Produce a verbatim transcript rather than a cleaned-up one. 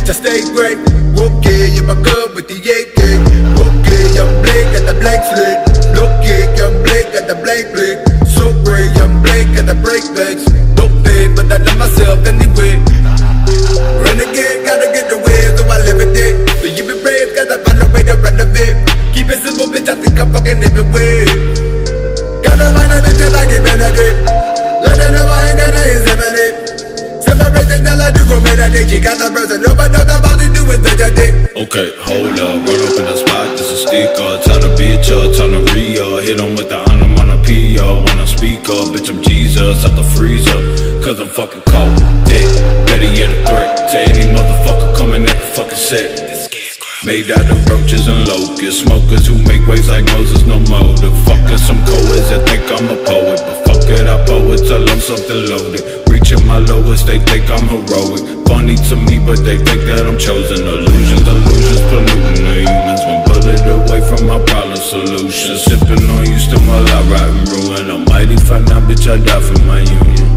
bitch, I stay great. Okay, in my club with the A K. Okay, I'm Blake at the blank flick. Look kick, I'm Blake at the blank flick. So great, I'm Blake at the break legs. Don't pay, but I love myself anyway. Renegade, gotta get the way, so I live it there. So you be brave, gotta find a way to renovate. Keep it simple, bitch, I think I'm fucking everywhere. Gotta find a bitch that I get benefit. Let her know I ain't gonna inseminate. Separation, tell her to go meditate. She got the person, nobody knows about to do with the dick. Okay, hold up, run up in the spot, this a sticker. Tell the bitch up, tell the re-up. Hit em with the honor on a P O. When I speak up, bitch, I'm Jesus out the freezer. Cause I'm fucking cold, dick. Better yet a threat to any motherfucker coming at the fucking set. Made out of roaches and locusts. Smokers who make waves like Moses, no motive. Fuckers, some coeds that think I'm a poet. But fuck it, I poet, tell them something loaded. Reaching my lowest, they think I'm heroic. Funny to me, but they think that I'm chosen. Illusions, illusions, polluting the humans. One bullet away from my problem solution. Sipping on you, still my life, rotten ruin. I'm mighty fine now, bitch, I die for my union.